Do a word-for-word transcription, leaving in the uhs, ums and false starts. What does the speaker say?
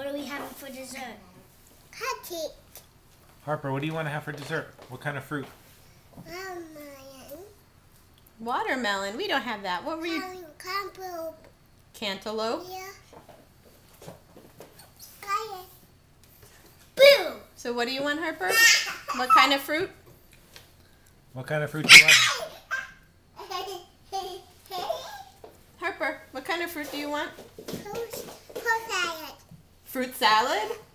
What are we having for dessert? Cupcake. Harper, what do you want to have for dessert? What kind of fruit? Watermelon. Watermelon. We don't have that. What were you? Cantaloupe. Cantaloupe? Yeah. Got it. Boom! So what do you want, Harper? What kind of fruit? What kind of fruit do you want? Harper, what kind of fruit do you want? Fruit salad. Fruit salad?